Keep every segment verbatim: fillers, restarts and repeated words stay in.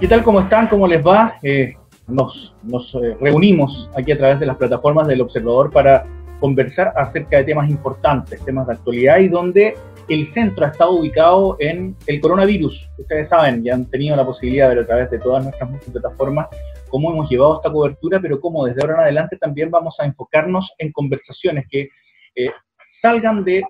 ¿Qué tal? ¿Cómo están? ¿Cómo les va? Eh, nos nos eh, reunimos aquí a través de las plataformas del Observador para conversar acerca de temas importantes, temas de actualidad y donde el centro ha estado ubicado en el coronavirus. Ustedes saben, ya han tenido la posibilidad de ver a través de todas nuestras plataformas cómo hemos llevado esta cobertura, pero cómo desde ahora en adelante también vamos a enfocarnos en conversaciones que eh, salgan de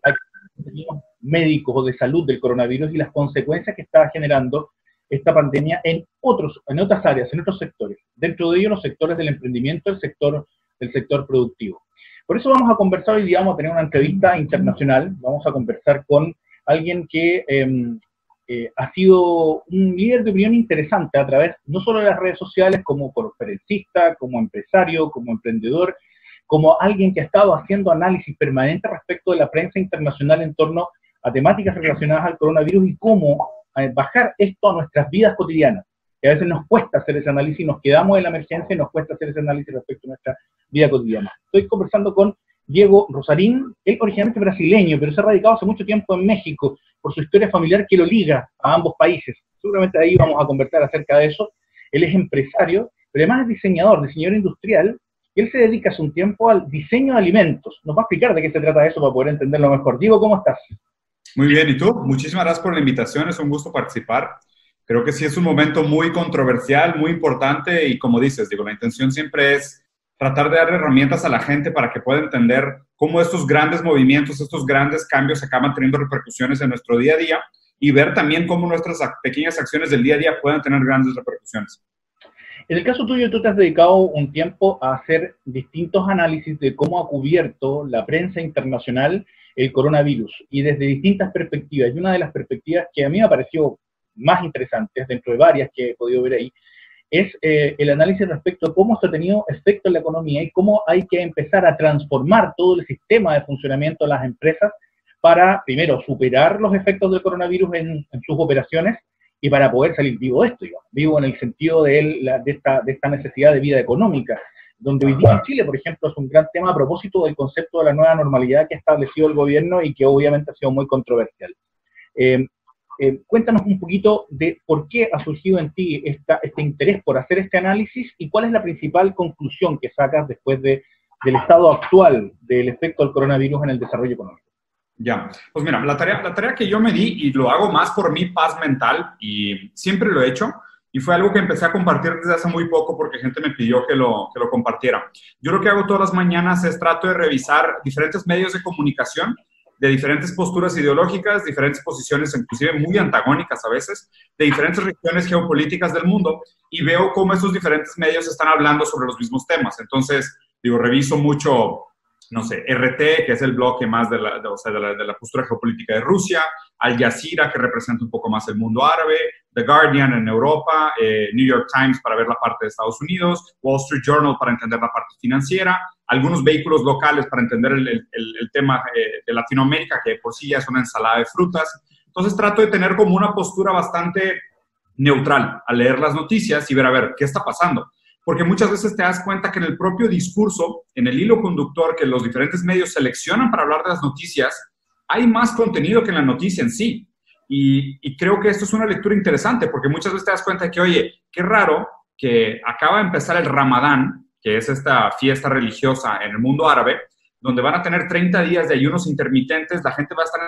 médicos o de salud del coronavirus y las consecuencias que está generando esta pandemia en otros, en otras áreas, en otros sectores. Dentro de ellos los sectores del emprendimiento, el sector, el sector productivo. Por eso vamos a conversar hoy día, vamos a tener una entrevista internacional, vamos a conversar con alguien que eh, eh, ha sido un líder de opinión interesante a través no solo de las redes sociales, como conferencista, como empresario, como emprendedor, como alguien que ha estado haciendo análisis permanente respecto de la prensa internacional en torno a temáticas relacionadas al coronavirus y cómo bajar esto a nuestras vidas cotidianas. Que a veces nos cuesta hacer ese análisis, nos quedamos en la emergencia y nos cuesta hacer ese análisis respecto a nuestra vida cotidiana. Estoy conversando con Diego Rosarín, él originalmente brasileño, pero se ha radicado hace mucho tiempo en México por su historia familiar que lo liga a ambos países. Seguramente ahí vamos a conversar acerca de eso. Él es empresario, pero además es diseñador, diseñador industrial, y él se dedica hace un tiempo al diseño de alimentos. Nos va a explicar de qué se trata eso para poder entenderlo mejor. Diego, ¿cómo estás? Muy bien, ¿y tú? Muchísimas gracias por la invitación, es un gusto participar. Creo que sí es un momento muy controversial, muy importante y como dices, digo, la intención siempre es tratar de dar herramientas a la gente para que pueda entender cómo estos grandes movimientos, estos grandes cambios acaban teniendo repercusiones en nuestro día a día y ver también cómo nuestras pequeñas acciones del día a día pueden tener grandes repercusiones. En el caso tuyo, tú te has dedicado un tiempo a hacer distintos análisis de cómo ha cubierto la prensa internacional el coronavirus, y desde distintas perspectivas. Y una de las perspectivas que a mí me pareció más interesantes, dentro de varias que he podido ver ahí, es eh, el análisis respecto a cómo se ha tenido efecto en la economía y cómo hay que empezar a transformar todo el sistema de funcionamiento de las empresas para, primero, superar los efectos del coronavirus en, en sus operaciones y para poder salir vivo de esto, digamos, vivo en el sentido de, el, la, de, esta, de esta necesidad de vida económica, donde hoy día en Chile, por ejemplo, es un gran tema a propósito del concepto de la nueva normalidad que ha establecido el gobierno y que obviamente ha sido muy controversial. Eh, eh, cuéntanos un poquito de por qué ha surgido en ti esta, este interés por hacer este análisis y cuál es la principal conclusión que sacas después de, del estado actual del efecto del coronavirus en el desarrollo económico. Ya, pues mira, la tarea, la tarea que yo me di, y lo hago más por mi paz mental, y siempre lo he hecho, y fue algo que empecé a compartir desde hace muy poco porque gente me pidió que lo, que lo compartiera. Yo lo que hago todas las mañanas es trato de revisar diferentes medios de comunicación, de diferentes posturas ideológicas, diferentes posiciones, inclusive muy antagónicas a veces, de diferentes regiones geopolíticas del mundo, y veo cómo esos diferentes medios están hablando sobre los mismos temas. Entonces, digo, reviso mucho, no sé, R T, que es el bloque más de la, de, o sea, de la, de la postura geopolítica de Rusia, Al Jazeera, que representa un poco más el mundo árabe, The Guardian en Europa, eh, New York Times para ver la parte de Estados Unidos, Wall Street Journal para entender la parte financiera, algunos vehículos locales para entender el, el, el tema eh, de Latinoamérica, que por sí ya es una ensalada de frutas. Entonces trato de tener como una postura bastante neutral al leer las noticias y ver, a ver, ¿qué está pasando? Porque muchas veces te das cuenta que en el propio discurso, en el hilo conductor que los diferentes medios seleccionan para hablar de las noticias, hay más contenido que en la noticia en sí. Y, y creo que esto es una lectura interesante, porque muchas veces te das cuenta de que, oye, qué raro que acaba de empezar el Ramadán, que es esta fiesta religiosa en el mundo árabe, donde van a tener treinta días de ayunos intermitentes, la gente va a estar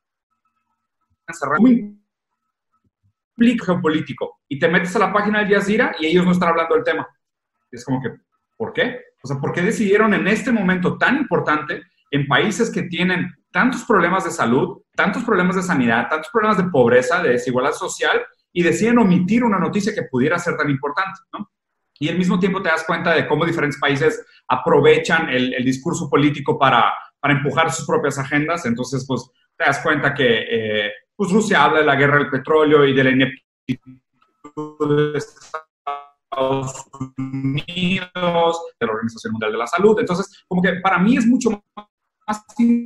encerrada. Un implica geopolítico. Y te metes a la página del Jazeera y ellos no están hablando del tema. Es como que, ¿por qué? O sea, ¿por qué decidieron en este momento tan importante, en países que tienen tantos problemas de salud, tantos problemas de sanidad, tantos problemas de pobreza, de desigualdad social, y deciden omitir una noticia que pudiera ser tan importante, ¿no? Y al mismo tiempo te das cuenta de cómo diferentes países aprovechan el, el discurso político para, para empujar sus propias agendas. Entonces, pues, te das cuenta que eh, pues Rusia habla de la guerra del petróleo y de la ineptitud de Estados Unidos, de la Organización Mundial de la Salud. Entonces, como que para mí es mucho más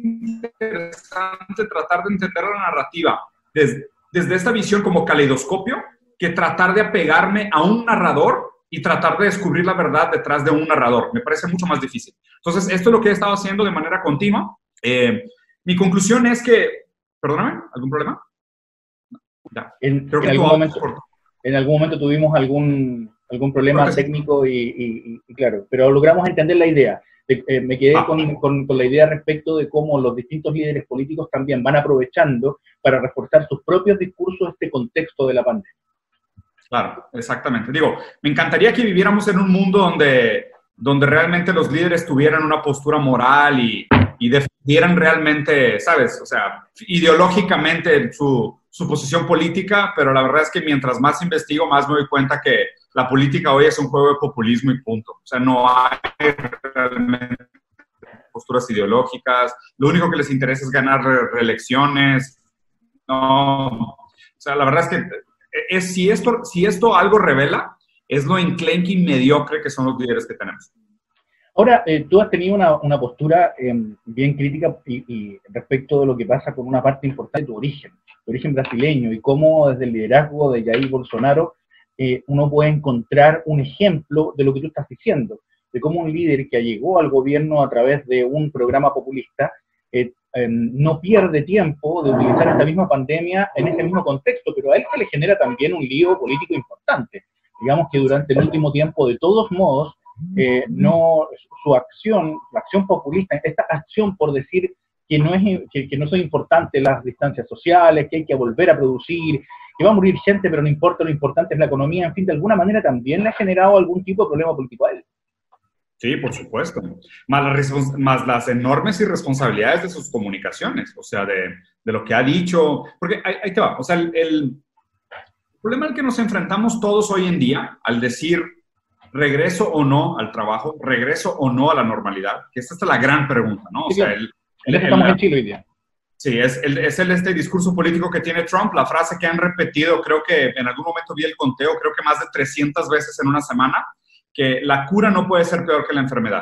interesante tratar de entender la narrativa desde, desde esta visión como caleidoscopio que tratar de apegarme a un narrador y tratar de descubrir la verdad detrás de un narrador. Me parece mucho más difícil. Entonces, esto es lo que he estado haciendo de manera continua. Eh, mi conclusión es que... Perdóname, ¿algún problema? Ya. En, Creo que en, algún momento, en algún momento tuvimos algún, algún problema técnico y, y, y claro, pero logramos entender la idea. Eh, me quedé ah. con, con, con la idea respecto de cómo los distintos líderes políticos también van aprovechando para reforzar sus propios discursos este contexto de la pandemia. Claro, exactamente. Digo, me encantaría que viviéramos en un mundo donde, donde realmente los líderes tuvieran una postura moral y, y defendieran realmente, ¿sabes? O sea, ideológicamente su, su posición política, pero la verdad es que mientras más investigo, más me doy cuenta que la política hoy es un juego de populismo y punto. O sea, no hay realmente posturas ideológicas. Lo único que les interesa es ganar re reelecciones. No, o sea, la verdad es que es, si, esto, si esto algo revela, es lo enclenque y mediocre que son los líderes que tenemos. Ahora, eh, tú has tenido una, una postura eh, bien crítica y, y respecto de lo que pasa con una parte importante de tu origen, tu origen brasileño, y cómo desde el liderazgo de Jair Bolsonaro eh, uno puede encontrar un ejemplo de lo que tú estás diciendo, de cómo un líder que llegó al gobierno a través de un programa populista eh, eh, no pierde tiempo de utilizar esta misma pandemia en ese mismo contexto, pero a él se le genera también un lío político importante. Digamos que durante el último tiempo, de todos modos, Eh, no, su acción, la acción populista, esta acción por decir que no, es, que, que no son importantes las distancias sociales, que hay que volver a producir, que va a morir gente, pero no importa, lo importante es la economía, en fin, de alguna manera también le ha generado algún tipo de problema político a él. Sí, por supuesto. Más las, más las enormes irresponsabilidades de sus comunicaciones, o sea, de, de lo que ha dicho, porque ahí, ahí te va, o sea, el, el problema al que nos enfrentamos todos hoy en día, al decir regreso o no al trabajo, regreso o no a la normalidad, que esta es la gran pregunta, ¿no? O sea, el, el, el, estamos en Chile hoy día. Sí, es el, es el este discurso político que tiene Trump, la frase que han repetido, creo que en algún momento vi el conteo, creo que más de trescientas veces en una semana, que la cura no puede ser peor que la enfermedad.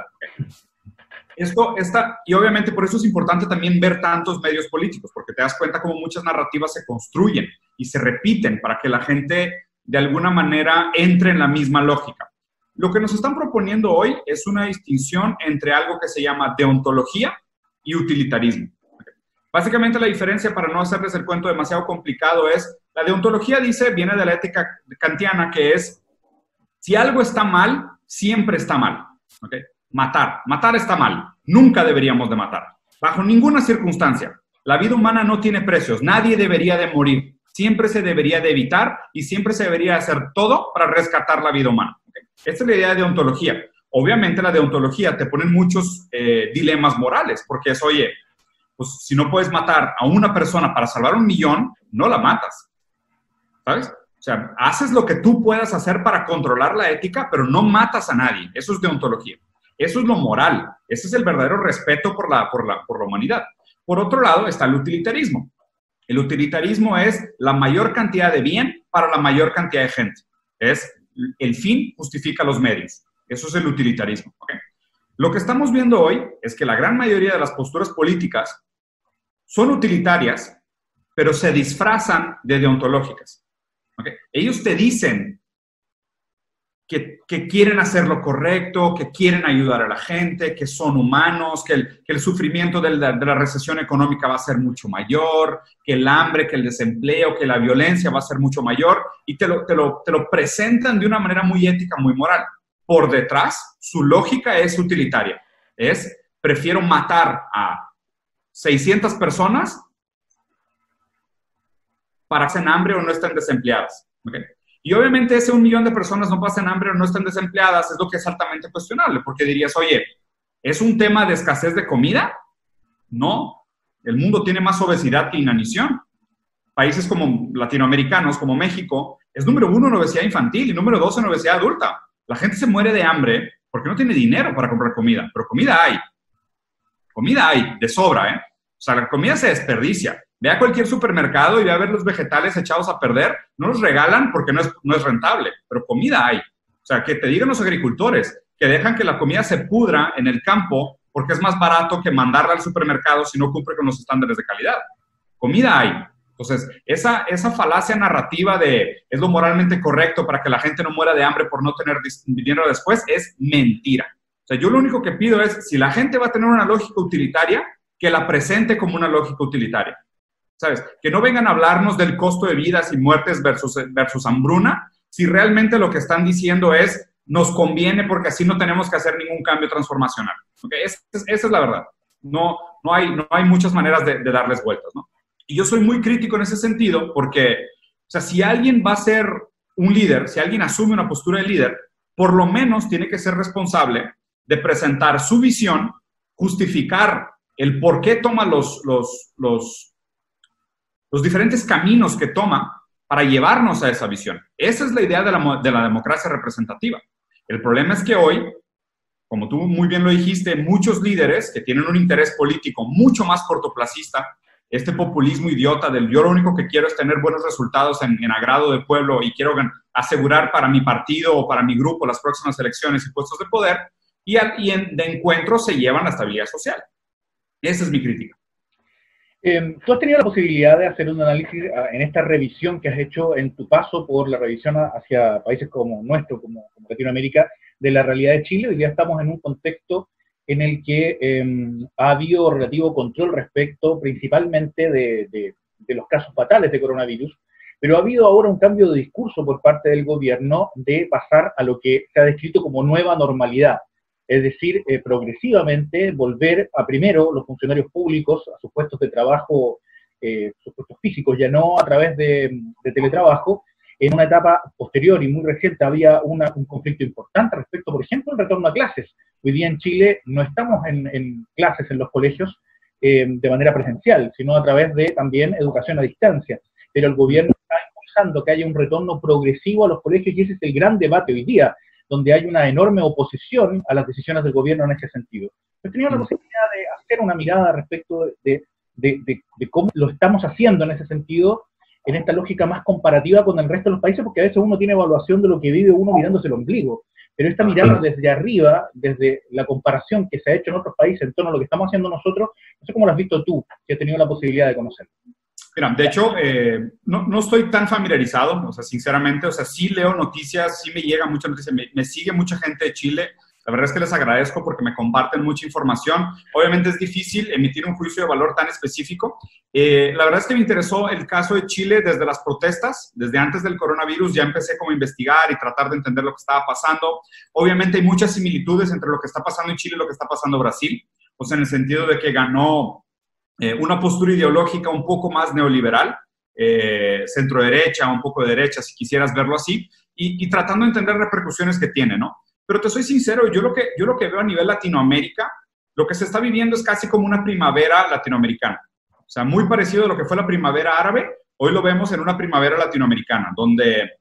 Esto, esta, y obviamente por eso es importante también ver tantos medios políticos, porque te das cuenta cómo muchas narrativas se construyen y se repiten para que la gente de alguna manera entre en la misma lógica. Lo que nos están proponiendo hoy es una distinción entre algo que se llama deontología y utilitarismo. Básicamente la diferencia, para no hacerles el cuento demasiado complicado, es la deontología dice, viene de la ética kantiana, que es si algo está mal, siempre está mal. ¿Okay? Matar. Matar está mal. Nunca deberíamos de matar. Bajo ninguna circunstancia. La vida humana no tiene precios. Nadie debería de morir. Siempre se debería de evitar y siempre se debería hacer todo para rescatar la vida humana. ¿Okay? Esta es la idea de deontología. Obviamente la deontología te pone muchos eh, dilemas morales, porque es, oye, pues si no puedes matar a una persona para salvar un millón, no la matas. ¿Sabes? O sea, haces lo que tú puedas hacer para controlar la ética, pero no matas a nadie. Eso es deontología. Eso es lo moral. Ese es el verdadero respeto por la, por la, por la humanidad. Por otro lado está el utilitarismo. El utilitarismo es la mayor cantidad de bien para la mayor cantidad de gente. Es el fin justifica los medios. Eso es el utilitarismo. ¿Okay? Lo que estamos viendo hoy es que la gran mayoría de las posturas políticas son utilitarias, pero se disfrazan de deontológicas. ¿Okay? Ellos te dicen que, que quieren hacer lo correcto, que quieren ayudar a la gente, que son humanos, que el, que el sufrimiento de la, de la recesión económica va a ser mucho mayor, que el hambre, que el desempleo, que la violencia va a ser mucho mayor, y te lo, te lo, te lo presentan de una manera muy ética, muy moral. Por detrás, su lógica es utilitaria. Es, prefiero matar a seiscientas personas para que pasen hambre o no estén desempleadas. ¿Okay? Y obviamente ese un millón de personas no pasen hambre o no estén desempleadas es lo que es altamente cuestionable, porque dirías, oye, ¿es un tema de escasez de comida? No. El mundo tiene más obesidad que inanición. Países como latinoamericanos, como México, es número uno en obesidad infantil y número dos en obesidad adulta. La gente se muere de hambre porque no tiene dinero para comprar comida, pero comida hay. Comida hay, de sobra, ¿eh? O sea, la comida se desperdicia. Ve a cualquier supermercado y ve a ver los vegetales echados a perder. No los regalan porque no es, no es rentable, pero comida hay. O sea, que te digan los agricultores que dejan que la comida se pudra en el campo porque es más barato que mandarla al supermercado si no cumple con los estándares de calidad. Comida hay. Entonces, esa, esa falacia narrativa de es lo moralmente correcto para que la gente no muera de hambre por no tener dinero después es mentira. O sea, yo lo único que pido es, si la gente va a tener una lógica utilitaria, que la presente como una lógica utilitaria. ¿sabes? Que no vengan a hablarnos del costo de vidas y muertes versus, versus hambruna, si realmente lo que están diciendo es, nos conviene porque así no tenemos que hacer ningún cambio transformacional. ¿Okay? Esa, es, esa es la verdad. No, no, hay, no hay muchas maneras de, de darles vueltas, ¿no? Y yo soy muy crítico en ese sentido porque, o sea, si alguien va a ser un líder, si alguien asume una postura de líder, por lo menos tiene que ser responsable de presentar su visión, justificar el por qué toma los, los, los, los diferentes caminos que toma para llevarnos a esa visión. Esa es la idea de la, de la democracia representativa. El problema es que hoy, como tú muy bien lo dijiste, muchos líderes que tienen un interés político mucho más cortoplacista, este populismo idiota del yo lo único que quiero es tener buenos resultados en, en agrado del pueblo y quiero asegurar para mi partido o para mi grupo las próximas elecciones y puestos de poder, y, al, y en, de encuentro se llevan la estabilidad social. Esa es mi crítica. Eh, ¿Tú has tenido la posibilidad de hacer un análisis en esta revisión que has hecho en tu paso por la revisión hacia países como nuestro, como, como Latinoamérica, de la realidad de Chile? Hoy día estamos en un contexto en el que eh, ha habido relativo control respecto principalmente de, de, de los casos fatales de coronavirus, pero ha habido ahora un cambio de discurso por parte del gobierno de pasar a lo que se ha descrito como nueva normalidad. Es decir, eh, progresivamente volver a primero los funcionarios públicos a sus puestos de trabajo, eh, sus puestos físicos, ya no a través de, de teletrabajo. En una etapa posterior y muy reciente había una, un conflicto importante respecto, por ejemplo, al retorno a clases. Hoy día en Chile no estamos en, en clases en los colegios eh, de manera presencial, sino a través de también educación a distancia. Pero el gobierno está impulsando que haya un retorno progresivo a los colegios y ese es el gran debate hoy día, donde hay una enorme oposición a las decisiones del gobierno en ese sentido. He tenido la posibilidad de hacer una mirada respecto de, de, de, de cómo lo estamos haciendo en ese sentido, en esta lógica más comparativa con el resto de los países, porque a veces uno tiene evaluación de lo que vive uno mirándose el ombligo, pero esta mirada desde arriba, desde la comparación que se ha hecho en otros países en torno a lo que estamos haciendo nosotros, no sé cómo lo has visto tú, que has tenido la posibilidad de conocerlo. Mira, de hecho, eh, no, no estoy tan familiarizado, o sea, sinceramente, o sea, sí leo noticias, sí me llega mucha noticia, me, me sigue mucha gente de Chile, la verdad es que les agradezco porque me comparten mucha información. Obviamente es difícil emitir un juicio de valor tan específico. Eh, la verdad es que me interesó el caso de Chile desde las protestas, desde antes del coronavirus ya empecé como a investigar y tratar de entender lo que estaba pasando. Obviamente hay muchas similitudes entre lo que está pasando en Chile y lo que está pasando en Brasil, o sea, en el sentido de que ganó Eh, una postura ideológica un poco más neoliberal, eh, centro-derecha, un poco de derecha, si quisieras verlo así, y, y tratando de entender repercusiones que tiene, ¿no? Pero te soy sincero, yo lo, que, yo lo que veo a nivel Latinoamérica, lo que se está viviendo es casi como una primavera latinoamericana. O sea, muy parecido a lo que fue la primavera árabe, hoy lo vemos en una primavera latinoamericana, donde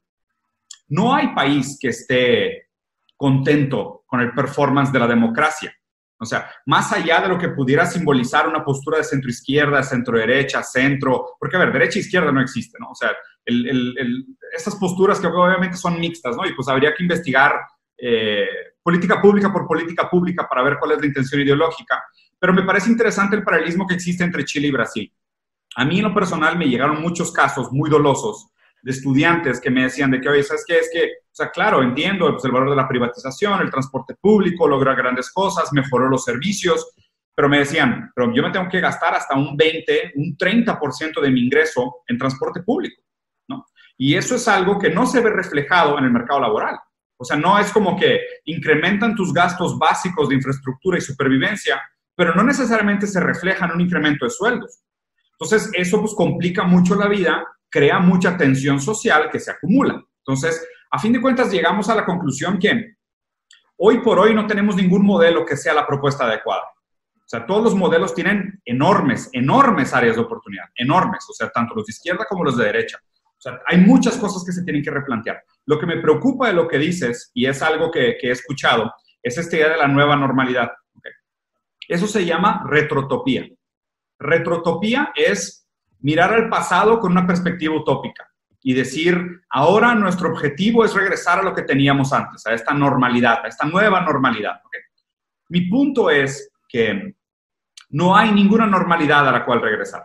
no hay país que esté contento con el performance de la democracia. O sea, más allá de lo que pudiera simbolizar una postura de centro-izquierda, centro-derecha, centro, porque a ver, derecha e izquierda no existe, ¿no? O sea, el, el, el, estas posturas que obviamente son mixtas, ¿no? Y pues habría que investigar eh, política pública por política pública para ver cuál es la intención ideológica. Pero me parece interesante el paralelismo que existe entre Chile y Brasil. A mí en lo personal me llegaron muchos casos muy dolosos de estudiantes que me decían de que, oye, ¿sabes qué? Es que, o sea, claro, entiendo pues, el valor de la privatización, el transporte público, logra grandes cosas, mejoró los servicios, pero me decían, pero yo me tengo que gastar hasta un veinte, un treinta por ciento de mi ingreso en transporte público, ¿no? Y eso es algo que no se ve reflejado en el mercado laboral. O sea, no es como que incrementan tus gastos básicos de infraestructura y supervivencia, pero no necesariamente se refleja en un incremento de sueldos. Entonces, eso pues complica mucho la vida, crea mucha tensión social que se acumula. Entonces, a fin de cuentas, llegamos a la conclusión que hoy por hoy no tenemos ningún modelo que sea la propuesta adecuada. O sea, todos los modelos tienen enormes, enormes áreas de oportunidad, enormes, o sea, tanto los de izquierda como los de derecha. O sea, hay muchas cosas que se tienen que replantear. Lo que me preocupa de lo que dices, y es algo que, que he escuchado, es esta idea de la nueva normalidad. ¿Okay? Eso se llama retrotopía. Retrotopía es mirar al pasado con una perspectiva utópica y decir, ahora nuestro objetivo es regresar a lo que teníamos antes, a esta normalidad, a esta nueva normalidad. ¿Okay? Mi punto es que no hay ninguna normalidad a la cual regresar.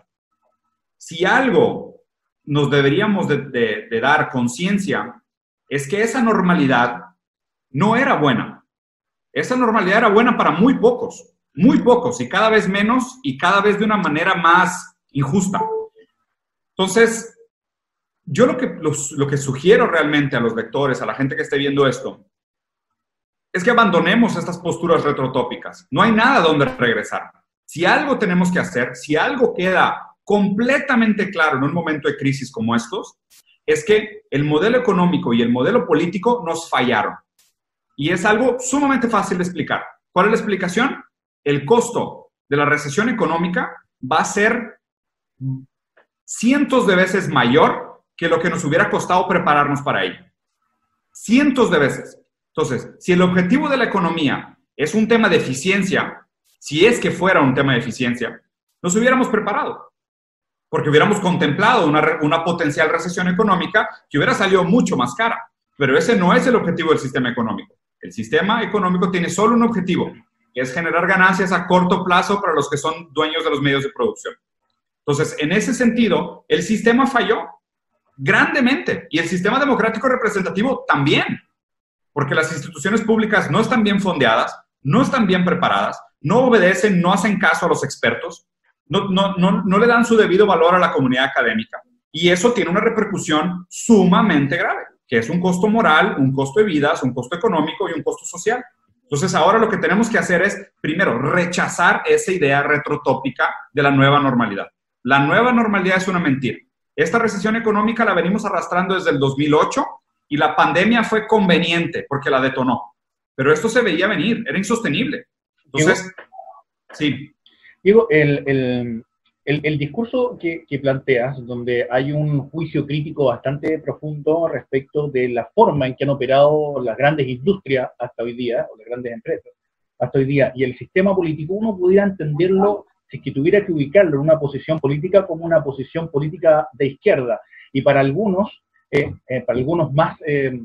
Si algo nos deberíamos de, de, de dar conciencia, es que esa normalidad no era buena. Esa normalidad era buena para muy pocos, muy pocos, y cada vez menos, y cada vez de una manera más injusta. Entonces, yo lo que, los, lo que sugiero realmente a los lectores, a la gente que esté viendo esto, es que abandonemos estas posturas retrotópicas. No hay nada donde regresar. Si algo tenemos que hacer, si algo queda completamente claro en un momento de crisis como estos, es que el modelo económico y el modelo político nos fallaron. Y es algo sumamente fácil de explicar. ¿Cuál es la explicación? El costo de la recesión económica va a ser cientos de veces mayor que lo que nos hubiera costado prepararnos para ello. Cientos de veces. Entonces, si el objetivo de la economía es un tema de eficiencia, si es que fuera un tema de eficiencia, nos hubiéramos preparado. Porque hubiéramos contemplado una, una potencial recesión económica que hubiera salido mucho más cara. Pero ese no es el objetivo del sistema económico. El sistema económico tiene solo un objetivo, que es generar ganancias a corto plazo para los que son dueños de los medios de producción. Entonces, en ese sentido, el sistema falló grandemente. Y el sistema democrático representativo también. Porque las instituciones públicas no están bien fondeadas, no están bien preparadas, no obedecen, no hacen caso a los expertos, no, no, no, no le dan su debido valor a la comunidad académica. Y eso tiene una repercusión sumamente grave, que es un costo moral, un costo de vidas, un costo económico y un costo social. Entonces, ahora lo que tenemos que hacer es, primero, rechazar esa idea retrotópica de la nueva normalidad. La nueva normalidad es una mentira. Esta recesión económica la venimos arrastrando desde el dos mil ocho y la pandemia fue conveniente porque la detonó. Pero esto se veía venir, era insostenible. Entonces, Diego, sí. Diego, el, el, el, el discurso que, que planteas, donde hay un juicio crítico bastante profundo respecto de la forma en que han operado las grandes industrias hasta hoy día, o las grandes empresas hasta hoy día, y el sistema político, uno pudiera entenderlo, si es que tuviera que ubicarlo en una posición política, como una posición política de izquierda. Y para algunos, eh, eh, para algunos más, eh,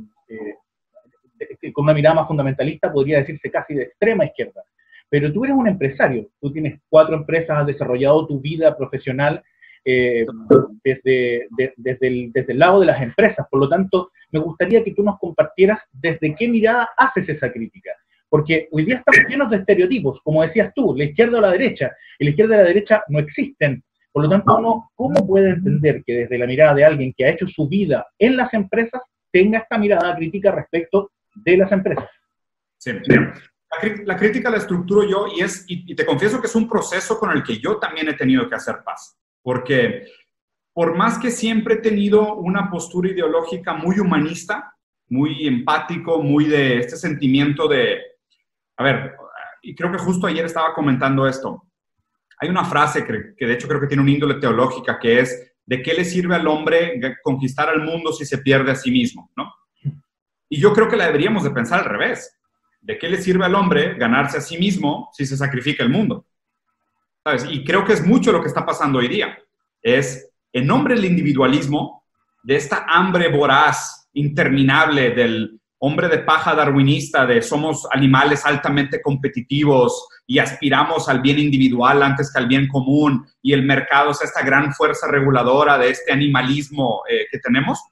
eh, con una mirada más fundamentalista, podría decirse casi de extrema izquierda. Pero tú eres un empresario, tú tienes cuatro empresas, has desarrollado tu vida profesional eh, desde, de, desde, el, desde el lado de las empresas. Por lo tanto, me gustaría que tú nos compartieras desde qué mirada haces esa crítica. Porque hoy día estamos llenos de estereotipos, como decías tú, la izquierda o la derecha, y la izquierda y la derecha no existen. Por lo tanto, uno, ¿cómo puede entender que desde la mirada de alguien que ha hecho su vida en las empresas, tenga esta mirada crítica respecto de las empresas? Sí, mira, la, la crítica la estructuro yo y, es, y, y te confieso que es un proceso con el que yo también he tenido que hacer paz. Porque por más que siempre he tenido una postura ideológica muy humanista, muy empático, muy de este sentimiento de... A ver, y creo que justo ayer estaba comentando esto. Hay una frase que, que de hecho creo que tiene un índole teológica, que es: ¿de qué le sirve al hombre conquistar al mundo si se pierde a sí mismo? ¿No? Y yo creo que la deberíamos de pensar al revés. ¿De qué le sirve al hombre ganarse a sí mismo si se sacrifica el mundo? ¿Sabes? Y creo que es mucho lo que está pasando hoy día. Es, en nombre del individualismo, de esta hambre voraz, interminable, del hombre de paja darwinista, de somos animales altamente competitivos y aspiramos al bien individual antes que al bien común, y el mercado es esta gran fuerza reguladora de este animalismo eh, que tenemos.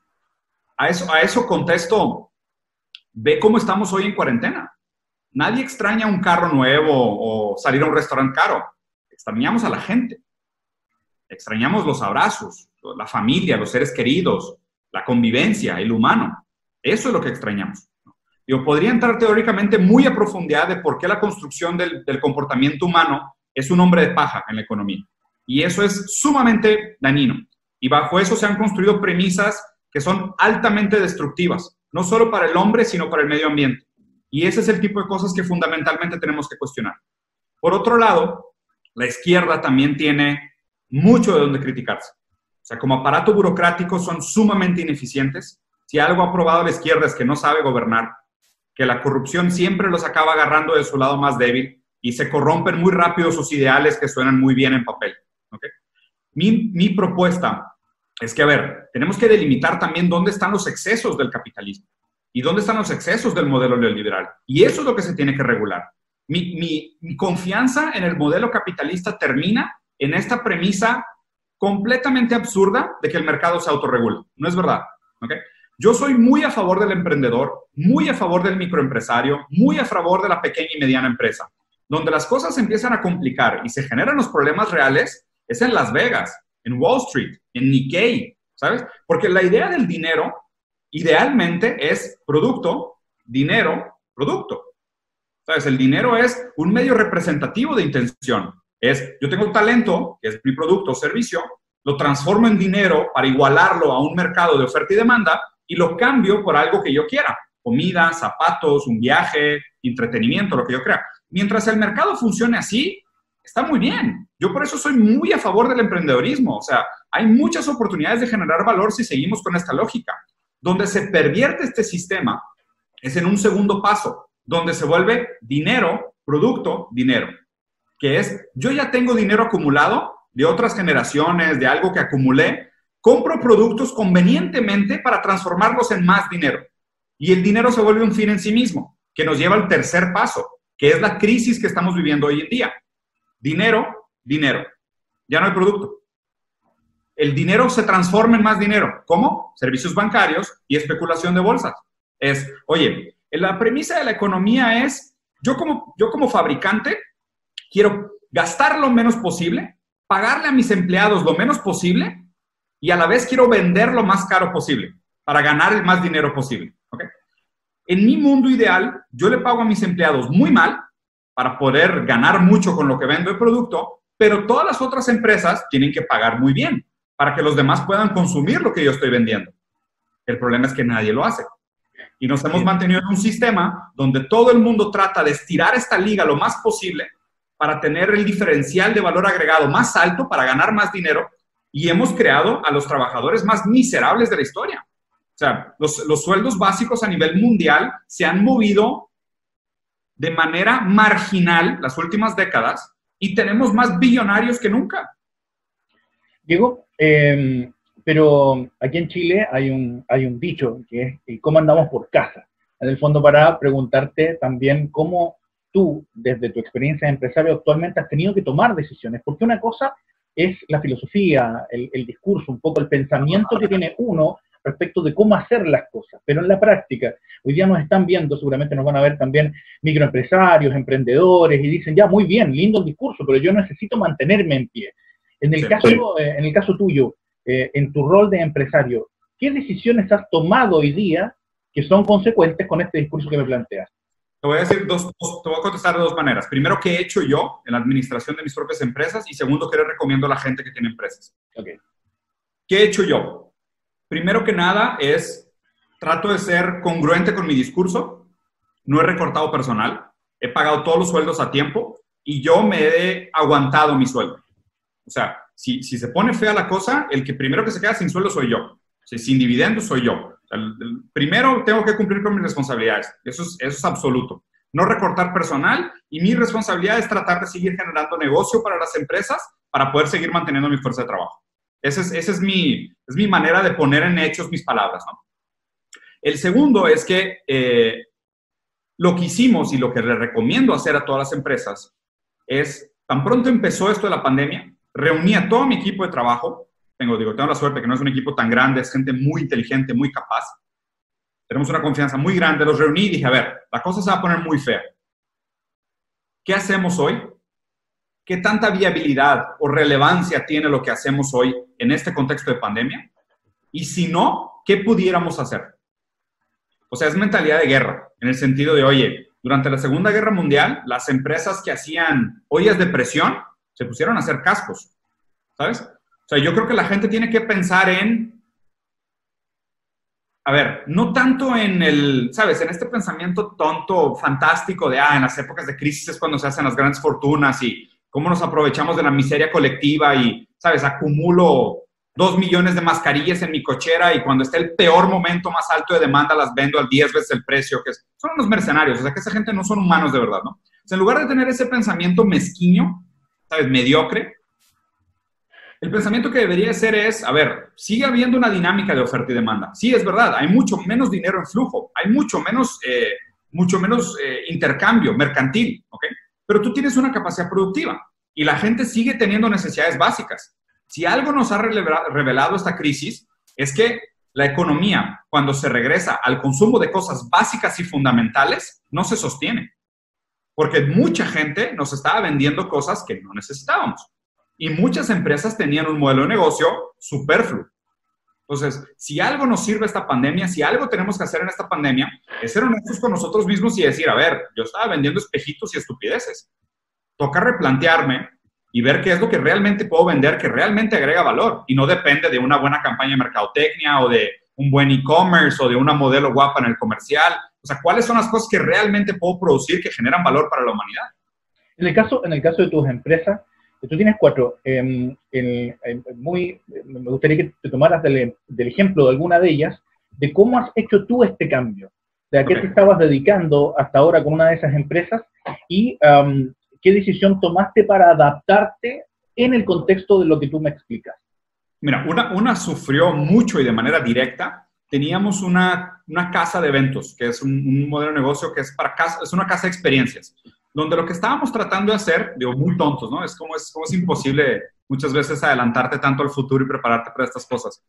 A eso, a eso contesto, ve cómo estamos hoy en cuarentena. Nadie extraña un carro nuevo o salir a un restaurante caro. Extrañamos a la gente. Extrañamos los abrazos, la familia, los seres queridos, la convivencia, el humano. Eso es lo que extrañamos. Yo podría entrar teóricamente muy a profundidad de por qué la construcción del, del comportamiento humano es un hombre de paja en la economía. Y eso es sumamente dañino. Y bajo eso se han construido premisas que son altamente destructivas, no solo para el hombre, sino para el medio ambiente. Y ese es el tipo de cosas que fundamentalmente tenemos que cuestionar. Por otro lado, la izquierda también tiene mucho de donde criticarse. O sea, como aparato burocrático son sumamente ineficientes. Si algo ha probado la izquierda es que no sabe gobernar, que la corrupción siempre los acaba agarrando de su lado más débil y se corrompen muy rápido sus ideales que suenan muy bien en papel. ¿Okay? Mi, mi propuesta es que, a ver, tenemos que delimitar también dónde están los excesos del capitalismo y dónde están los excesos del modelo neoliberal. Y eso es lo que se tiene que regular. Mi, mi, mi confianza en el modelo capitalista termina en esta premisa completamente absurda de que el mercado se autorregula. No es verdad. ¿Okay? Yo soy muy a favor del emprendedor, muy a favor del microempresario, muy a favor de la pequeña y mediana empresa. Donde las cosas se empiezan a complicar y se generan los problemas reales es en Las Vegas, en Wall Street, en Nikkei, ¿sabes? Porque la idea del dinero, idealmente, es producto, dinero, producto. ¿Sabes? El dinero es un medio representativo de intención. Es, yo tengo talento, que es mi producto o servicio, lo transformo en dinero para igualarlo a un mercado de oferta y demanda y lo cambio por algo que yo quiera. Comida, zapatos, un viaje, entretenimiento, lo que yo crea. Mientras el mercado funcione así, está muy bien. Yo por eso soy muy a favor del emprendedorismo. O sea, hay muchas oportunidades de generar valor si seguimos con esta lógica. Donde se pervierte este sistema es en un segundo paso, donde se vuelve dinero, producto, dinero. Que es, yo ya tengo dinero acumulado de otras generaciones, de algo que acumulé, compro productos convenientemente para transformarlos en más dinero. Y el dinero se vuelve un fin en sí mismo, que nos lleva al tercer paso, que es la crisis que estamos viviendo hoy en día. Dinero, dinero. Ya no hay producto. El dinero se transforma en más dinero. ¿Cómo? Servicios bancarios y especulación de bolsas. Es, oye, la premisa de la economía es, yo como, yo como fabricante quiero gastar lo menos posible, pagarle a mis empleados lo menos posible y a la vez quiero vender lo más caro posible para ganar el más dinero posible. ¿Okay? En mi mundo ideal, yo le pago a mis empleados muy mal para poder ganar mucho con lo que vendo el producto, pero todas las otras empresas tienen que pagar muy bien para que los demás puedan consumir lo que yo estoy vendiendo. El problema es que nadie lo hace. Y nos hemos mantenido en un sistema donde todo el mundo trata de estirar esta liga lo más posible para tener el diferencial de valor agregado más alto, para ganar más dinero, y hemos creado a los trabajadores más miserables de la historia. O sea, los, los sueldos básicos a nivel mundial se han movido de manera marginal las últimas décadas y tenemos más billonarios que nunca. Diego, eh, pero aquí en Chile hay un, hay un dicho que es ¿cómo andamos por casa? En el fondo, para preguntarte también cómo tú, desde tu experiencia de empresario actualmente, has tenido que tomar decisiones, porque una cosa es la filosofía, el, el discurso, un poco el pensamiento que tiene uno respecto de cómo hacer las cosas, pero en la práctica, hoy día nos están viendo, seguramente nos van a ver también microempresarios, emprendedores, y dicen, ya, muy bien, lindo el discurso, pero yo necesito mantenerme en pie. En el, sí, caso, sí. Eh, en el caso tuyo, eh, en tu rol de empresario, ¿qué decisiones has tomado hoy día que son consecuentes con este discurso que me planteas? Te voy a decir dos, dos, te voy a contestar de dos maneras. Primero, ¿qué he hecho yo en la administración de mis propias empresas? Y segundo, ¿qué le recomiendo a la gente que tiene empresas? Okay. ¿Qué he hecho yo? Primero que nada es, trato de ser congruente con mi discurso. No he recortado personal. He pagado todos los sueldos a tiempo y yo me he aguantado mi sueldo. O sea, si, si se pone fea la cosa, el que primero que se queda sin sueldo soy yo. O sea, sin dividendos soy yo. El, el, primero tengo que cumplir con mis responsabilidades. Eso es, eso es absoluto. No recortar personal y mi responsabilidad es tratar de seguir generando negocio para las empresas para poder seguir manteniendo mi fuerza de trabajo. Esa es, esa es, mi, es mi manera de poner en hechos mis palabras, ¿no? El segundo es que eh, lo que hicimos y lo que le recomiendo hacer a todas las empresas es, tan pronto empezó esto de la pandemia, reuní a todo mi equipo de trabajo. Tengo, digo, tengo la suerte que no es un equipo tan grande, es gente muy inteligente, muy capaz. Tenemos una confianza muy grande. Los reuní y dije, a ver, la cosa se va a poner muy fea. ¿Qué hacemos hoy? ¿Qué tanta viabilidad o relevancia tiene lo que hacemos hoy en este contexto de pandemia? Y si no, ¿qué pudiéramos hacer? O sea, es mentalidad de guerra, en el sentido de, oye, durante la Segunda Guerra Mundial, las empresas que hacían ollas de presión se pusieron a hacer cascos, ¿sabes? O sea, yo creo que la gente tiene que pensar en, a ver, no tanto en el, ¿sabes? En este pensamiento tonto, fantástico de, ah, en las épocas de crisis es cuando se hacen las grandes fortunas y cómo nos aprovechamos de la miseria colectiva y, ¿sabes? Acumulo dos millones de mascarillas en mi cochera y cuando esté el peor momento más alto de demanda las vendo al diez veces el precio, que es, son unos mercenarios, o sea, que esa gente no son humanos de verdad, ¿no? O sea, en lugar de tener ese pensamiento mezquino, ¿sabes? Mediocre, el pensamiento que debería ser es, a ver, sigue habiendo una dinámica de oferta y demanda. Sí, es verdad, hay mucho menos dinero en flujo, hay mucho menos, eh, mucho menos eh, intercambio mercantil, ¿ok? Pero tú tienes una capacidad productiva y la gente sigue teniendo necesidades básicas. Si algo nos ha revelado esta crisis es que la economía, cuando se regresa al consumo de cosas básicas y fundamentales, no se sostiene. Porque mucha gente nos estaba vendiendo cosas que no necesitábamos. Y muchas empresas tenían un modelo de negocio superfluo. Entonces, si algo nos sirve esta pandemia, si algo tenemos que hacer en esta pandemia, es ser honestos con nosotros mismos y decir, a ver, yo estaba vendiendo espejitos y estupideces. Toca replantearme y ver qué es lo que realmente puedo vender, que realmente agrega valor y no depende de una buena campaña de mercadotecnia o de un buen e-commerce o de una modelo guapa en el comercial. O sea, ¿cuáles son las cosas que realmente puedo producir que generan valor para la humanidad? En el caso, en el caso de tus empresas, tú tienes cuatro. Eh, el, el, muy, me gustaría que te tomaras del, del ejemplo de alguna de ellas, de cómo has hecho tú este cambio, de a qué okay. te estabas dedicando hasta ahora con una de esas empresas y um, qué decisión tomaste para adaptarte en el contexto de lo que tú me explicas. Mira, una, una sufrió mucho y de manera directa. Teníamos una, una casa de eventos, que es un, un modelo de negocio que es, para casa, es una casa de experiencias, donde lo que estábamos tratando de hacer, digo, muy tontos, ¿no? Es como es, como es imposible muchas veces adelantarte tanto al futuro y prepararte para estas cosas.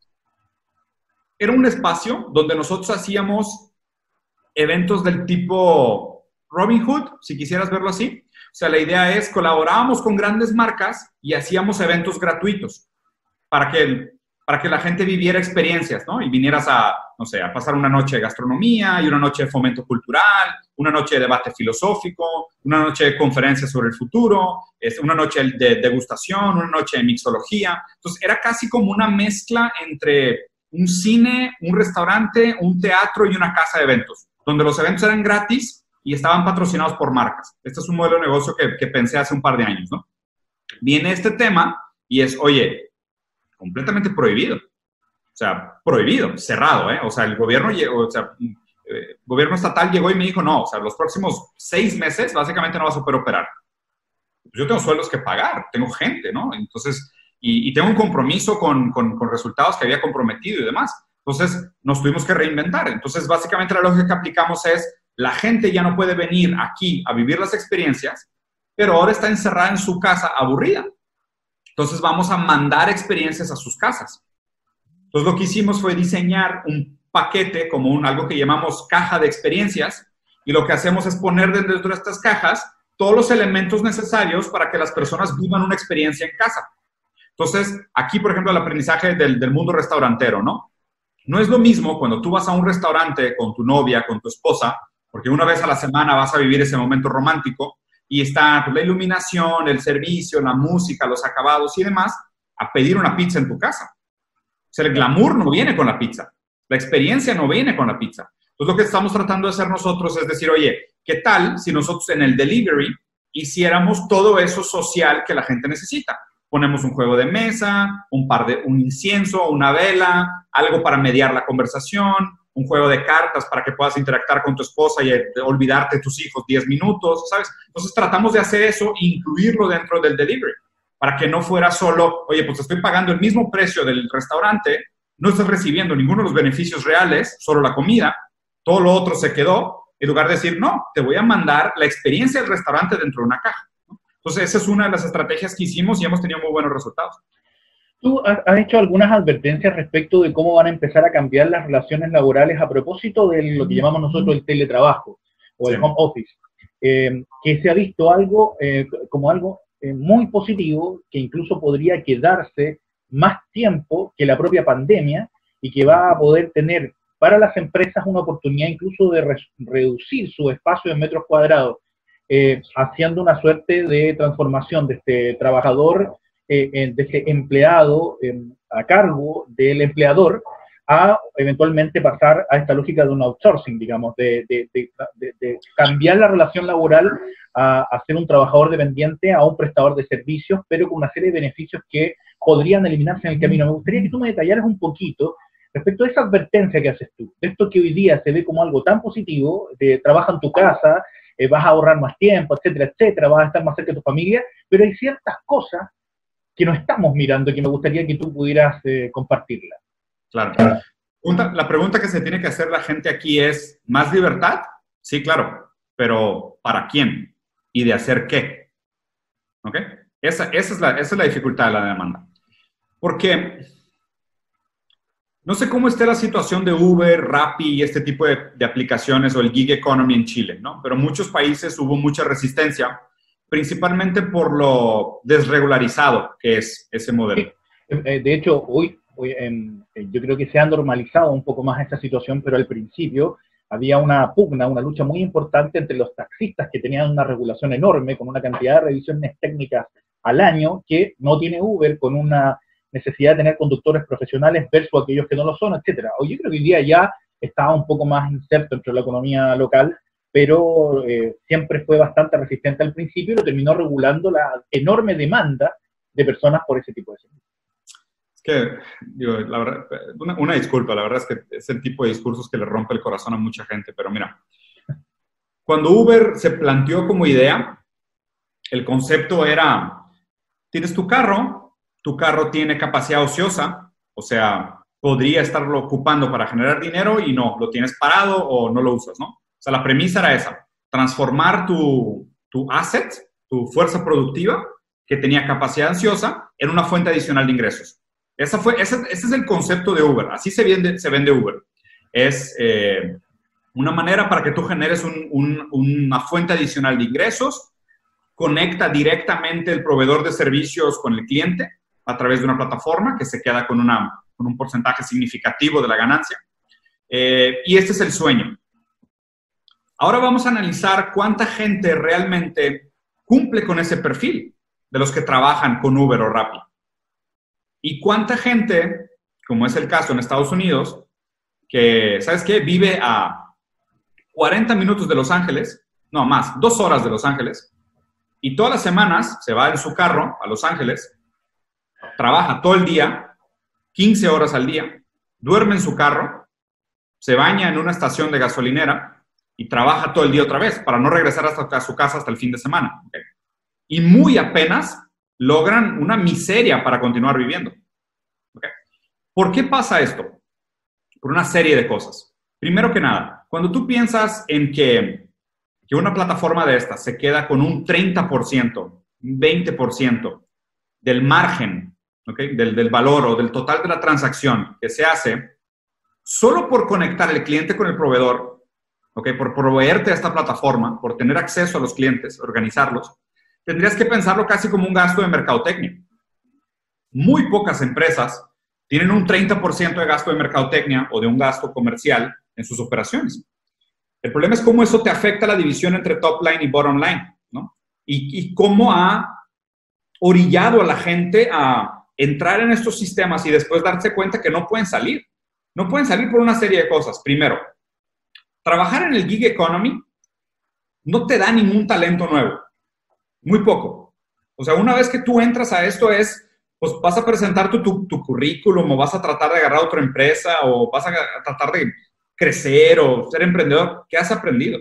Era un espacio donde nosotros hacíamos eventos del tipo Robin Hood, si quisieras verlo así. O sea, la idea es, colaborábamos con grandes marcas y hacíamos eventos gratuitos para que, para que la gente viviera experiencias, ¿no? Y vinieras a, no sé, a pasar una noche de gastronomía y una noche de fomento cultural, una noche de debate filosófico, una noche de conferencias sobre el futuro, una noche de degustación, una noche de mixología. Entonces, era casi como una mezcla entre un cine, un restaurante, un teatro y una casa de eventos, donde los eventos eran gratis y estaban patrocinados por marcas. Este es un modelo de negocio que, que pensé hace un par de años, ¿no? Viene este tema y es, oye, completamente prohibido. O sea, prohibido, cerrado, ¿eh? O sea, el gobierno llegó, o sea, el gobierno estatal llegó y me dijo, no, o sea, los próximos seis meses básicamente no vas a poder operar. Yo tengo sueldos que pagar, tengo gente, ¿no? Entonces, y, y tengo un compromiso con, con, con resultados que había comprometido y demás. Entonces, nos tuvimos que reinventar. Entonces, básicamente la lógica que aplicamos es, la gente ya no puede venir aquí a vivir las experiencias, pero ahora está encerrada en su casa aburrida. Entonces, vamos a mandar experiencias a sus casas. Entonces, lo que hicimos fue diseñar un paquete como un, algo que llamamos caja de experiencias, y lo que hacemos es poner dentro de estas cajas todos los elementos necesarios para que las personas vivan una experiencia en casa. Entonces, aquí, por ejemplo, el aprendizaje del, del mundo restaurantero, ¿no? No es lo mismo cuando tú vas a un restaurante con tu novia, con tu esposa, porque una vez a la semana vas a vivir ese momento romántico, y está pues, la iluminación, el servicio, la música, los acabados y demás, a pedir una pizza en tu casa. O sea, el glamour no viene con la pizza. La experiencia no viene con la pizza. Entonces, lo que estamos tratando de hacer nosotros es decir, oye, ¿qué tal si nosotros en el delivery hiciéramos todo eso social que la gente necesita? Ponemos un juego de mesa, un par de, un incienso, una vela, algo para mediar la conversación, un juego de cartas para que puedas interactuar con tu esposa y olvidarte de tus hijos diez minutos, ¿sabes? Entonces, tratamos de hacer eso e incluirlo dentro del delivery, para que no fuera solo, oye, pues estoy pagando el mismo precio del restaurante, no estás recibiendo ninguno de los beneficios reales, solo la comida, todo lo otro se quedó, en lugar de decir, no, te voy a mandar la experiencia del restaurante dentro de una caja, ¿no? Entonces, esa es una de las estrategias que hicimos y hemos tenido muy buenos resultados. Tú has hecho algunas advertencias respecto de cómo van a empezar a cambiar las relaciones laborales a propósito de lo que llamamos nosotros el teletrabajo o el sí. home office, eh, que se ha visto algo eh, como algo eh, muy positivo, que incluso podría quedarse más tiempo que la propia pandemia y que va a poder tener para las empresas una oportunidad incluso de re reducir su espacio en metros cuadrados, eh, haciendo una suerte de transformación de este trabajador, eh, de este empleado eh, a cargo del empleador, a eventualmente pasar a esta lógica de un outsourcing, digamos, de, de, de, de, de cambiar la relación laboral a, a ser un trabajador dependiente a un prestador de servicios, pero con una serie de beneficios que podrían eliminarse en el camino. Me gustaría que tú me detallaras un poquito respecto a esa advertencia que haces tú, de esto que hoy día se ve como algo tan positivo, de trabaja en tu casa, eh, vas a ahorrar más tiempo, etcétera, etcétera, vas a estar más cerca de tu familia, pero hay ciertas cosas que no estamos mirando y que me gustaría que tú pudieras eh, compartirla. Claro. La pregunta que se tiene que hacer la gente aquí es, ¿más libertad? Sí, claro, pero ¿para quién? ¿Y de hacer qué? ¿Ok? Esa, esa, es la, esa es la dificultad de la demanda. Porque no sé cómo esté la situación de Uber, Rappi y este tipo de, de aplicaciones o el gig economy en Chile, ¿no? Pero en muchos países hubo mucha resistencia principalmente por lo desregularizado que es ese modelo. Sí. De hecho, hoy, hoy eh, yo creo que se ha normalizado un poco más esta situación, pero al principio había una pugna, una lucha muy importante entre los taxistas que tenían una regulación enorme, con una cantidad de revisiones técnicas al año, que no tiene Uber, con una necesidad de tener conductores profesionales versus aquellos que no lo son, etcétera. Yo creo que hoy día ya estaba un poco más inserto dentro de la economía local, pero eh, siempre fue bastante resistente al principio y lo terminó regulando la enorme demanda de personas por ese tipo de servicios. Es que, digo, la verdad, una, una disculpa, la verdad es que es el tipo de discursos que le rompe el corazón a mucha gente, pero mira, cuando Uber se planteó como idea, el concepto era, tienes tu carro, tu carro tiene capacidad ociosa, o sea, podría estarlo ocupando para generar dinero y no, lo tienes parado o no lo usas, ¿no? O sea, la premisa era esa, transformar tu, tu asset, tu fuerza productiva, que tenía capacidad ociosa, en una fuente adicional de ingresos. Esa fue, ese, ese es el concepto de Uber, así se vende, se vende Uber. Es eh, una manera para que tú generes un, un, una fuente adicional de ingresos, conecta directamente el proveedor de servicios con el cliente a través de una plataforma que se queda con, una, con un porcentaje significativo de la ganancia. Eh, y este es el sueño. Ahora vamos a analizar cuánta gente realmente cumple con ese perfil de los que trabajan con Uber o Rappi. Y cuánta gente, como es el caso en Estados Unidos, que, ¿sabes qué? Vive a cuarenta minutos de Los Ángeles, no más, dos horas de Los Ángeles, y todas las semanas se va en su carro a Los Ángeles, trabaja todo el día, quince horas al día, duerme en su carro, se baña en una estación de gasolinera, y trabaja todo el día otra vez para no regresar hasta a su casa hasta el fin de semana. ¿Okay? Y muy apenas logran una miseria para continuar viviendo. ¿Okay? ¿Por qué pasa esto? Por una serie de cosas. Primero que nada, cuando tú piensas en que, que una plataforma de estas se queda con un treinta por ciento, veinte por ciento del margen, ¿okay? del, del valor o del total de la transacción que se hace, solo por conectar el cliente con el proveedor, Okay, por proveerte a esta plataforma, por tener acceso a los clientes, organizarlos, tendrías que pensarlo casi como un gasto de mercadotecnia. Muy pocas empresas tienen un treinta por ciento de gasto de mercadotecnia o de un gasto comercial en sus operaciones. El problema es cómo eso te afecta la división entre top line y bottom line, ¿no? Y, y cómo ha orillado a la gente a entrar en estos sistemas y después darse cuenta que no pueden salir. No pueden salir por una serie de cosas. Primero, trabajar en el gig economy no te da ningún talento nuevo. Muy poco. O sea, una vez que tú entras a esto es, pues vas a presentar tu, tu, tu currículum o vas a tratar de agarrar otra empresa o vas a tratar de crecer o ser emprendedor. ¿Qué has aprendido?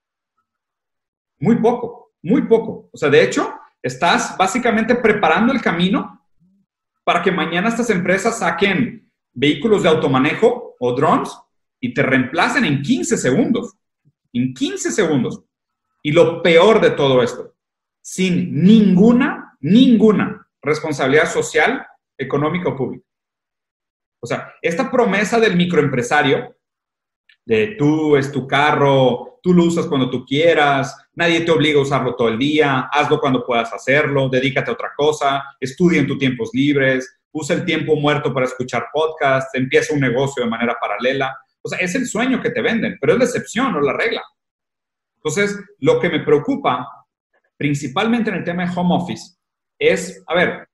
Muy poco, muy poco. O sea, de hecho, estás básicamente preparando el camino para que mañana estas empresas saquen vehículos de automanejo o drones y te reemplacen en quince segundos. En quince segundos. Y lo peor de todo esto, sin ninguna, ninguna responsabilidad social, económica o pública. O sea, esta promesa del microempresario, de tú es tu carro, tú lo usas cuando tú quieras, nadie te obliga a usarlo todo el día, hazlo cuando puedas hacerlo, dedícate a otra cosa, estudia en tus tiempos libres, usa el tiempo muerto para escuchar podcasts, empieza un negocio de manera paralela. O sea, es el sueño que te venden, pero es la excepción, no la regla. Entonces, lo que me preocupa, principalmente en el tema de home office, es, a ver,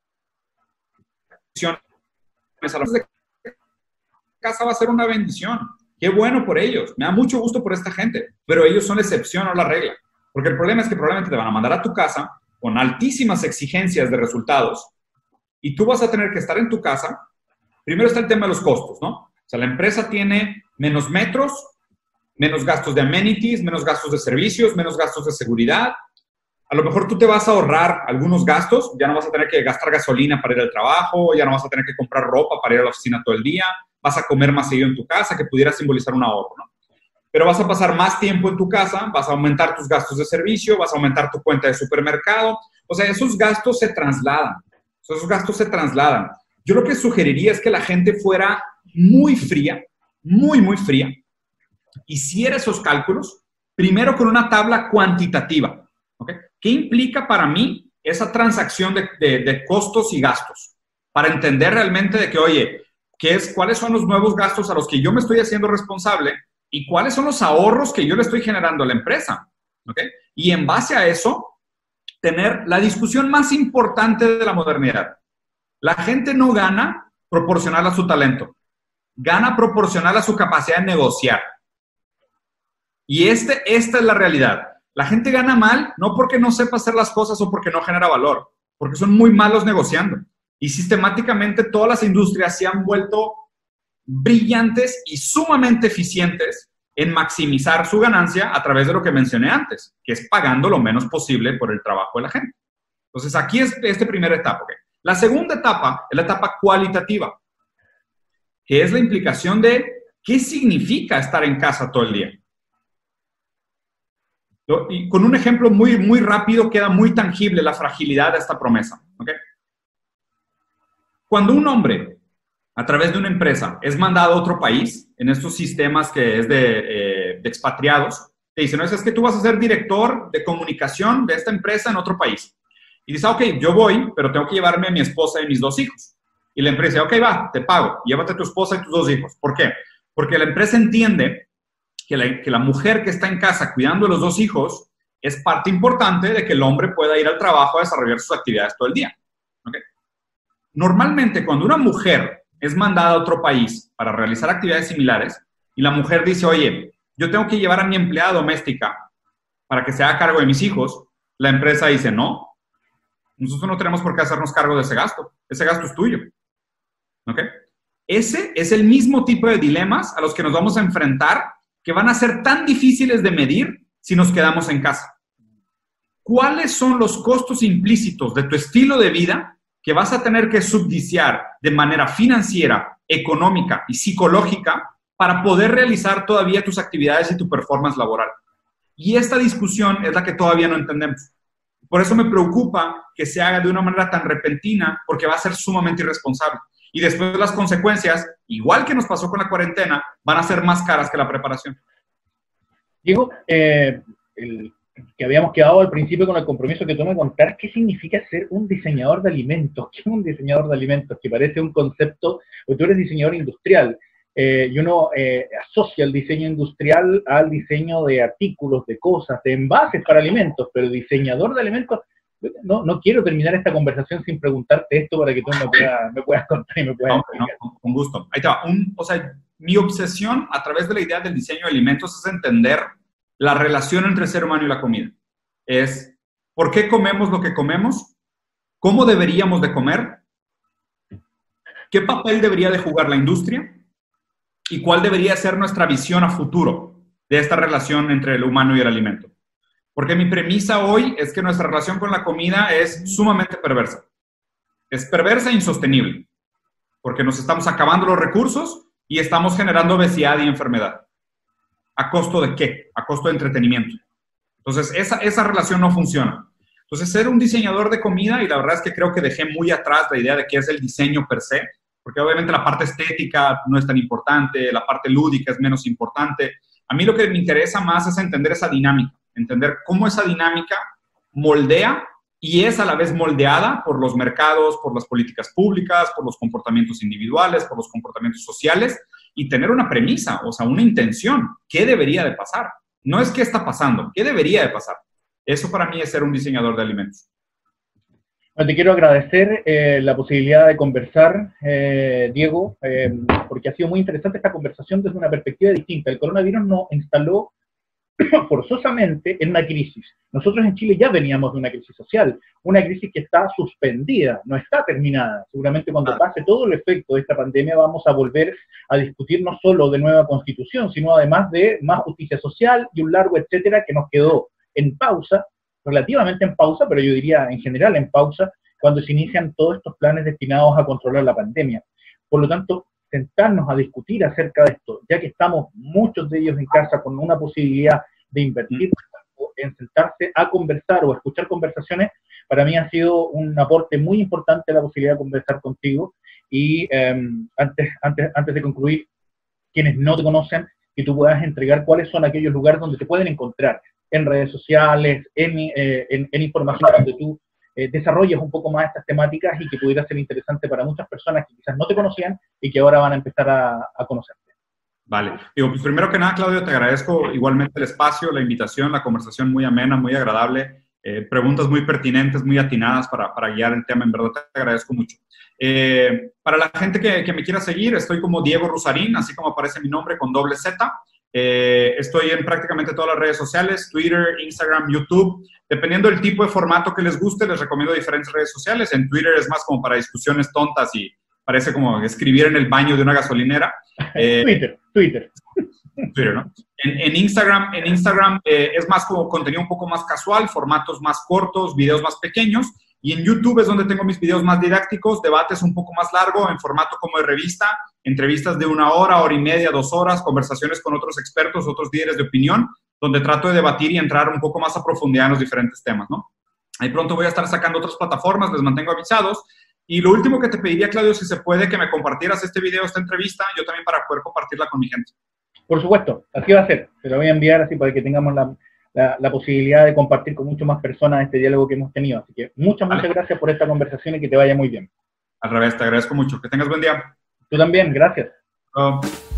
de casa va a ser una bendición. Qué bueno por ellos. Me da mucho gusto por esta gente, pero ellos son la excepción, no la regla. Porque el problema es que probablemente te van a mandar a tu casa con altísimas exigencias de resultados y tú vas a tener que estar en tu casa. Primero está el tema de los costos, ¿no? O sea, la empresa tiene menos metros, menos gastos de amenities, menos gastos de servicios, menos gastos de seguridad. A lo mejor tú te vas a ahorrar algunos gastos, ya no vas a tener que gastar gasolina para ir al trabajo, ya no vas a tener que comprar ropa para ir a la oficina todo el día, vas a comer más seguido en tu casa, que pudiera simbolizar un ahorro, ¿no? Pero vas a pasar más tiempo en tu casa, vas a aumentar tus gastos de servicio, vas a aumentar tu cuenta de supermercado. O sea, esos gastos se trasladan, esos gastos se trasladan. Yo lo que sugeriría es que la gente fuera muy fría, muy, muy fría, hiciera esos cálculos, primero con una tabla cuantitativa, ¿ok? ¿qué implica para mí esa transacción de, de, de costos y gastos? Para entender realmente de que, oye, ¿qué es, ¿cuáles son los nuevos gastos a los que yo me estoy haciendo responsable y cuáles son los ahorros que yo le estoy generando a la empresa? ¿Okay? Y en base a eso, tener la discusión más importante de la modernidad. La gente no gana proporcional a su talento, gana proporcional a su capacidad de negociar. Y este, esta es la realidad. La gente gana mal no porque no sepa hacer las cosas o porque no genera valor, porque son muy malos negociando. Y sistemáticamente todas las industrias se han vuelto brillantes y sumamente eficientes en maximizar su ganancia a través de lo que mencioné antes, que es pagando lo menos posible por el trabajo de la gente. Entonces, aquí es esta primera etapa. ¿Okay? La segunda etapa es la etapa cualitativa, que es la implicación de qué significa estar en casa todo el día. Y con un ejemplo muy, muy rápido queda muy tangible la fragilidad de esta promesa. ¿Okay? Cuando un hombre, a través de una empresa, es mandado a otro país, en estos sistemas que es de, eh, de expatriados, te dicen, no, es que tú vas a ser director de comunicación de esta empresa en otro país. Y dices, ok, yo voy, pero tengo que llevarme a mi esposa y mis dos hijos. Y la empresa dice, ok, va, te pago, llévate a tu esposa y tus dos hijos. ¿Por qué? Porque la empresa entiende que la, que la mujer que está en casa cuidando a los dos hijos es parte importante de que el hombre pueda ir al trabajo a desarrollar sus actividades todo el día. ¿Okay? Normalmente, cuando una mujer es mandada a otro país para realizar actividades similares y la mujer dice, oye, yo tengo que llevar a mi empleada doméstica para que se haga cargo de mis hijos, la empresa dice, no, nosotros no tenemos por qué hacernos cargo de ese gasto. Ese gasto es tuyo. ¿Ok? Ese es el mismo tipo de dilemas a los que nos vamos a enfrentar que van a ser tan difíciles de medir si nos quedamos en casa. ¿Cuáles son los costos implícitos de tu estilo de vida que vas a tener que subsidiar de manera financiera, económica y psicológica para poder realizar todavía tus actividades y tu performance laboral? Y esta discusión es la que todavía no entendemos. Por eso me preocupa que se haga de una manera tan repentina, porque va a ser sumamente irresponsable. Y después las consecuencias, igual que nos pasó con la cuarentena, van a ser más caras que la preparación. Diego, eh, el, que habíamos quedado al principio con el compromiso que tú me contar, ¿qué significa ser un diseñador de alimentos? ¿Qué es un diseñador de alimentos? Que parece un concepto, porque tú eres diseñador industrial, eh, y uno eh, asocia el diseño industrial al diseño de artículos, de cosas, de envases para alimentos, pero diseñador de alimentos, no, no quiero terminar esta conversación sin preguntarte esto para que tú me puedas, me puedas contar y me puedas no, no, con, con gusto. Ahí te va. Un, o sea, mi obsesión a través de la idea del diseño de alimentos es entender la relación entre el ser humano y la comida. Es, ¿por qué comemos lo que comemos? ¿Cómo deberíamos de comer? ¿Qué papel debería de jugar la industria? ¿Y cuál debería ser nuestra visión a futuro de esta relación entre el humano y el alimento? Porque mi premisa hoy es que nuestra relación con la comida es sumamente perversa. Es perversa e insostenible, porque nos estamos acabando los recursos y estamos generando obesidad y enfermedad. ¿A costo de qué? A costo de entretenimiento. Entonces, esa, esa relación no funciona. Entonces, ser un diseñador de comida, y la verdad es que creo que dejé muy atrás la idea de qué es el diseño per se, porque obviamente la parte estética no es tan importante, la parte lúdica es menos importante. A mí lo que me interesa más es entender esa dinámica, entender cómo esa dinámica moldea y es a la vez moldeada por los mercados, por las políticas públicas, por los comportamientos individuales, por los comportamientos sociales, y tener una premisa, o sea, una intención. ¿Qué debería de pasar? No es qué está pasando, ¿qué debería de pasar? Eso para mí es ser un diseñador de alimentos. Bueno, te quiero agradecer eh, la posibilidad de conversar, eh, Diego, eh, porque ha sido muy interesante esta conversación desde una perspectiva distinta. El coronavirus nos instaló forzosamente en una crisis. Nosotros en Chile ya veníamos de una crisis social, una crisis que está suspendida, no está terminada. Seguramente cuando pase todo el efecto de esta pandemia vamos a volver a discutir no solo de nueva constitución, sino además de más justicia social y un largo etcétera que nos quedó en pausa, relativamente en pausa, pero yo diría en general en pausa, cuando se inician todos estos planes destinados a controlar la pandemia. Por lo tanto, sentarnos a discutir acerca de esto, ya que estamos muchos de ellos en casa con una posibilidad de invertir en sentarse a conversar o a escuchar conversaciones, para mí ha sido un aporte muy importante la posibilidad de conversar contigo. Y eh, antes, antes, antes de concluir, quienes no te conocen, que tú puedas entregar cuáles son aquellos lugares donde te pueden encontrar en redes sociales, en, eh, en, en información donde tú eh, desarrolles un poco más estas temáticas y que pudiera ser interesante para muchas personas que quizás no te conocían y que ahora van a empezar a, a conocerte. Vale. Digo, pues primero que nada, Claudio, te agradezco igualmente el espacio, la invitación, la conversación muy amena, muy agradable, eh, preguntas muy pertinentes, muy atinadas para, para guiar el tema. En verdad te agradezco mucho. Eh, para la gente que, que me quiera seguir, estoy como Diego Rusarín, así como aparece mi nombre con doble Z. Eh, estoy en prácticamente todas las redes sociales, Twitter, Instagram, YouTube. Dependiendo del tipo de formato que les guste, les recomiendo diferentes redes sociales. En Twitter es más como para discusiones tontas y parece como escribir en el baño de una gasolinera. Eh, Twitter, Twitter. Twitter, ¿no? En, en Instagram, en Instagram eh, es más como contenido un poco más casual, formatos más cortos, videos más pequeños. Y en YouTube es donde tengo mis videos más didácticos, debates un poco más largo, en formato como de revista, entrevistas de una hora, hora y media, dos horas, conversaciones con otros expertos, otros líderes de opinión, donde trato de debatir y entrar un poco más a profundidad en los diferentes temas, ¿no? Ahí pronto voy a estar sacando otras plataformas, les mantengo avisados. Y lo último que te pediría, Claudio, si se puede, que me compartieras este video, esta entrevista, yo también para poder compartirla con mi gente. Por supuesto, así va a ser. Te lo voy a enviar así para que tengamos la, la, la posibilidad de compartir con mucho más personas este diálogo que hemos tenido. Así que muchas, muchas vale. gracias por esta conversación y que te vaya muy bien. Al revés, te agradezco mucho. Que tengas buen día. Tú también, gracias. Uh.